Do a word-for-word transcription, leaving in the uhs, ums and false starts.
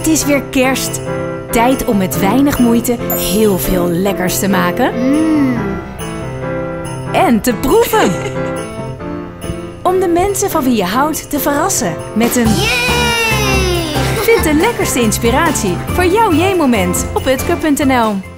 Het is weer kerst. Tijd om met weinig moeite heel veel lekkers te maken. Mm. En te proeven. Om de mensen van wie je houdt te verrassen met een... Yay! Vind de lekkerste inspiratie voor jouw J-moment op utke punt n l.